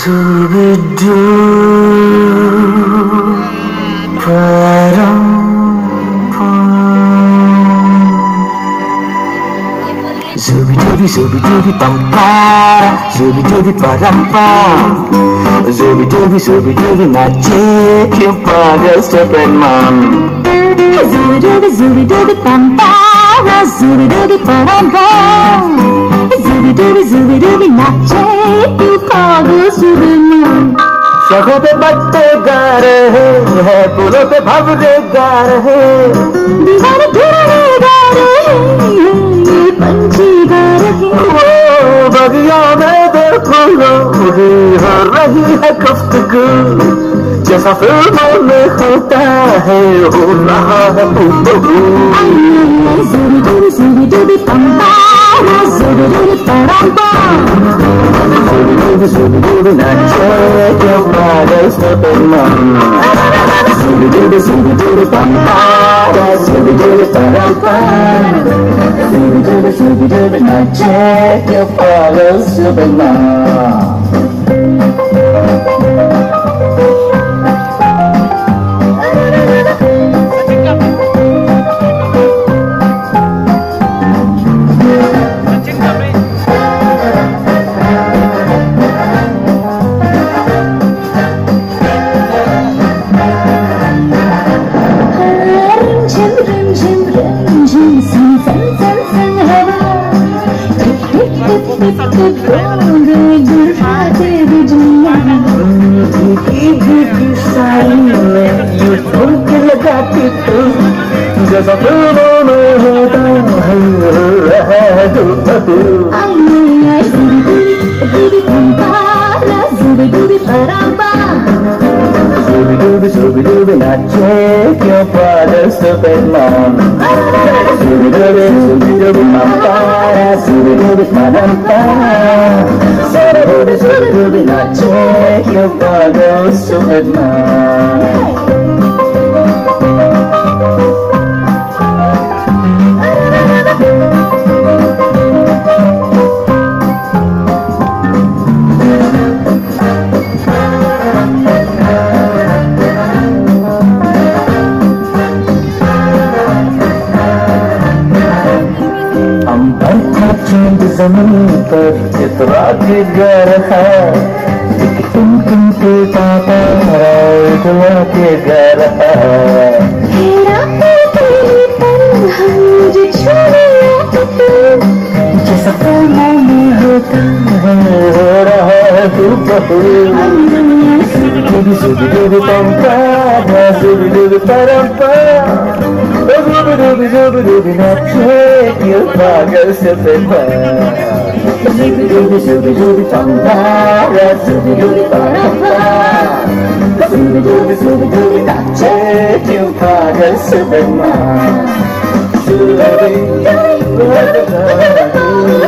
Scooby-Doo, Zooby-Dooby, pam-pam, Zooby-Dooby, param-pam, Zooby-Dooby, nache क्यों पागल स्टूपिड-मम. Zooby-Dooby, pam-pam, Zooby-Dooby, param-pam, Zooby-Dooby, nache क्यों पागल स्टूपिड-मम. शखों पे बत्ते गा रहे हैं, पुलों पे भंवरे गा रहे, दीवार घिरे गा रहे हैं, ये पंछी गा रहे हैं. बगिया में देखो लोगी हो रही है गुफ्तगू, जैसा फिल्मों में होता है हो रहा है हुबहू. Zooby-Dooby, pam-pam, Zooby-Dooby, param-pam, Zooby-Dooby, nache क्यों पागल स्टूपिड-मम. Zooby-Dooby, pam-pam, Zooby-Dooby, param-pam, Zooby-Dooby, nache क्यों पागल स्टूपिड-मम. जैसा फिल्मों में होता है Zooby-Dooby, nache क्यों पागल स्टूपिड-मम. Zooby-Dooby, pam-pam, Zooby-Dooby, param-pam, Zooby-Dooby, nache क्यों पागल स्टूपिड-मम. ज़मीन पर इतना के घर है, तुम के पापा इतना के घर है. तेरा तेरी तन्हा मुझे छोड़े जैसा फिल्मों में होता है हो रहा है हुबहू. Zooby-Dooby, pam-pam, Zooby-Dooby, param-pam, Zooby-Dooby, nache क्यों पागल स्टूपिड-मम. Zooby-Dooby, pam-pam, Zooby-Dooby, param-pam, Zooby-Dooby, nache क्यों पागल स्टूपिड-मम.